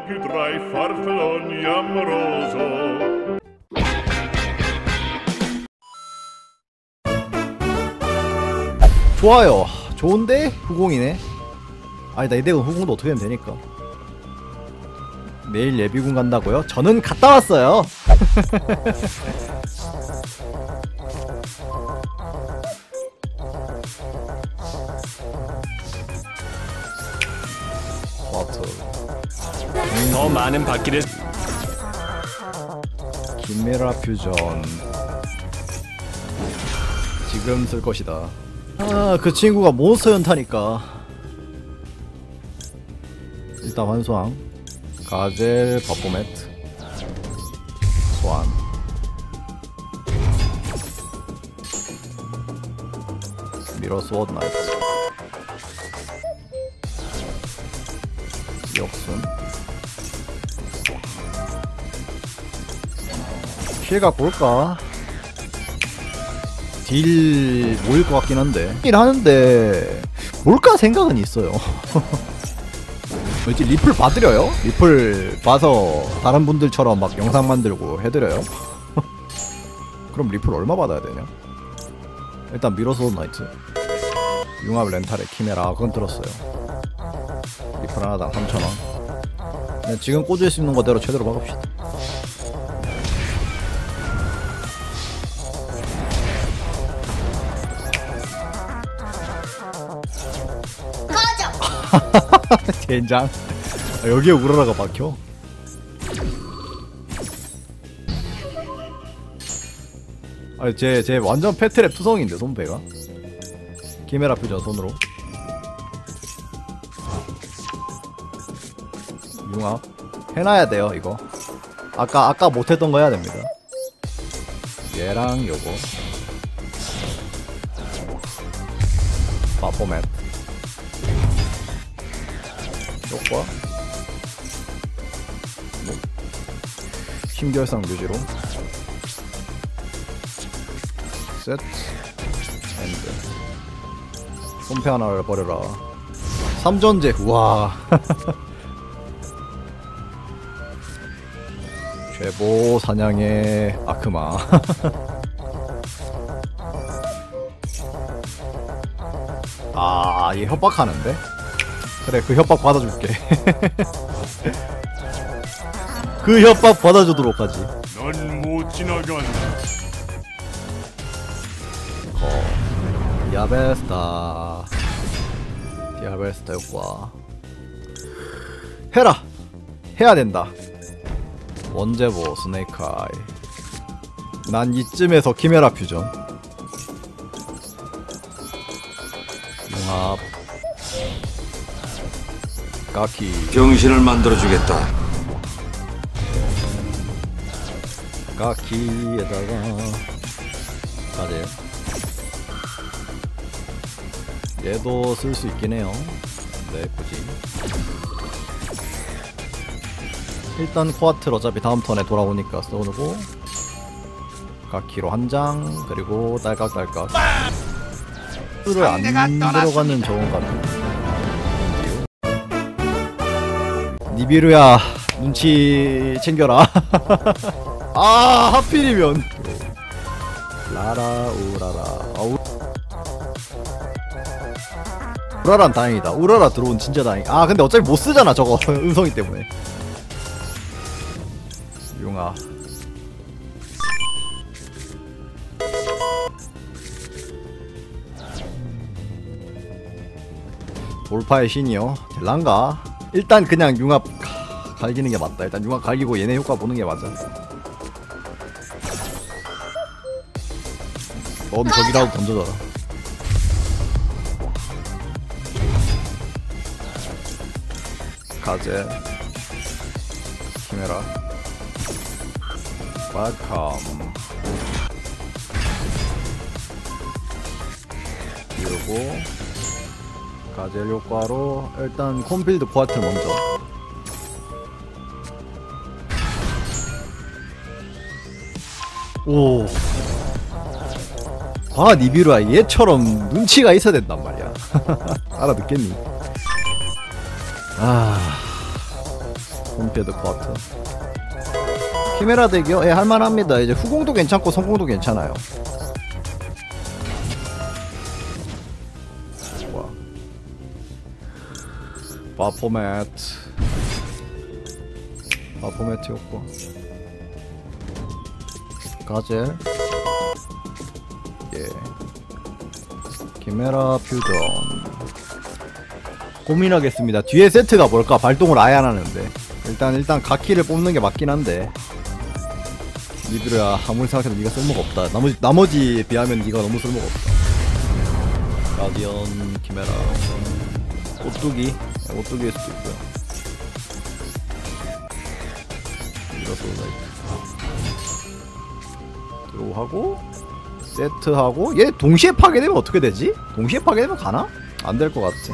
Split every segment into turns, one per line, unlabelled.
più tra i farfalloni amoroso.
좋아요. 좋은데? 후공이네. 아니다, 이 덱은 후공도 어떻게 하면 되니까. 내일 예비군 간다고요? 저는 갔다 왔어요. 와트.
더 많은 바퀴를
키메라 퓨전 지금 쓸 것이다. 아, 그 친구가 몬스터 연타니까. 일단 환수왕, 가젤, 바포매트, 소환. 미러 스워드 나이트, 역순. 킬각 볼까? 딜 모일 것 같긴 한데 딜 하는데 뭘까 생각은 있어요. 뭐지, 리플 봐드려요? 리플 봐서 다른 분들처럼 막 영상 만들고 해드려요? 그럼 리플 얼마 받아야 되냐? 일단 미러스온 나이트, 융합 렌탈에 키메라, 그건 들었어요. 리플 하나당 3,000원. 그냥 지금 꽂을 수 있는 거대로 제대로 박읍시다. 젠장. 아, 여기에 우라라가 막혀. 아니 쟤 완전 패트랩 투성인데 손배가. 키메라 퓨전 손으로. 융합 해놔야 돼요 이거. 아까 못했던 거 해야 됩니다. 얘랑 요거 바포맷 요거 힘결상 뮤지로 세트 엔드. 손패 하나를 버려라. 3전제. 우와. 최보 사냥의 아크마. 아, 얘 협박하는데? 그래, 그 협박 받아줄게. 그 협박 받아주도록 하지.
넌 못 지나간다.
디아베스타. 디아베스타 효과. 해라! 해야 된다. 원제보 스네이크 아이. 난 이쯤에서 키메라 퓨전. 융합 까키
병신을 만들어주겠다.
까키에다가 가재. 얘도 쓸 수 있긴 해요. 네, 굳이. 일단 코아틀 어차피 다음 턴에 돌아오니까 써놓고 까키로 한 장, 그리고 딸깍딸깍. 를 안 들어가는 저건 같은. 니비루야, 눈치 챙겨라. 아, 하필이면 라라 우라라. 우라란 다행이다. 우라라 들어온 진짜 다행. 아, 근데 어차피 못 쓰잖아 저거. 음성이 때문에. 융아 돌파의 신이요. 될란가? 일단 그냥 융합 갈기는 게 맞다. 일단 융합 갈기고 얘네 효과 보는 게 맞아. 넌 저기라도 던져줘라. 가제 키메라 바캄 그리고 가젤 효과로 일단 콤필드 코아틀 먼저. 오, 아, 니비루야, 얘처럼 눈치가 있어야 된단 말이야. 알아듣겠니? 아, 손패드 쿼트. 키메라 덱이요? 예, 할만합니다. 이제 후공도 괜찮고 성공도 괜찮아요. 좋아. 바포맷 효과. 가젤. 예. 키메라 퓨전. 고민하겠습니다. 뒤에 세트가 뭘까? 발동을 아예 안 하는데. 일단 가키를 뽑는 게 맞긴 한데. 니들아, 아무리 생각해도 니가 쓸모가 없다. 나머지에 비하면 니가 너무 쓸모가 없다. 가디언, 키메라. 오뚜기일 수도 있고요. 이러서 드로우하고 세트하고 얘 동시에 파괴되면 어떻게 되지? 동시에 파괴되면 가나? 안 될 것 같지.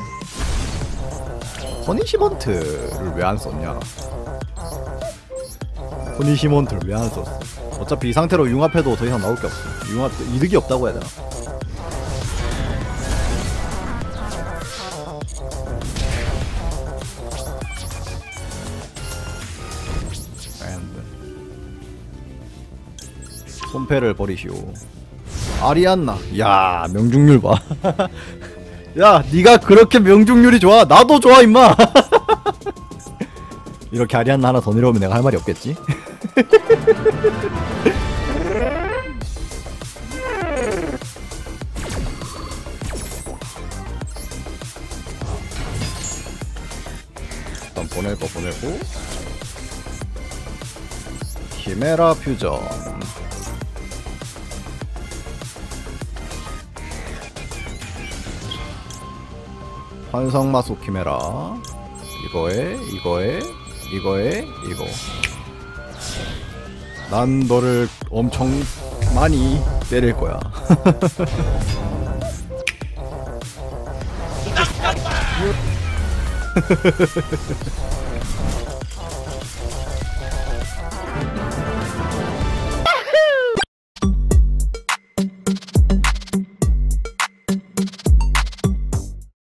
퍼니시먼트를 왜 안 썼냐? 퍼니시먼트를 왜 안 썼어? 어차피 이 상태로 융합해도 더 이상 나올 게 없어. 융합 이득이 없다고 해야 되나? 손패를 버리시오. 아리안나. 야, 명중률 봐. 야, 니가 그렇게 명중률이 좋아? 나도 좋아, 임마. 이렇게 아리안나 하나 더 내려오면 내가 할 말이 없겠지? 일단 보낼 거 보내고. 키메라 퓨전. 환성마수 키메라. 이거. 난 너를 엄청 많이 때릴 거야.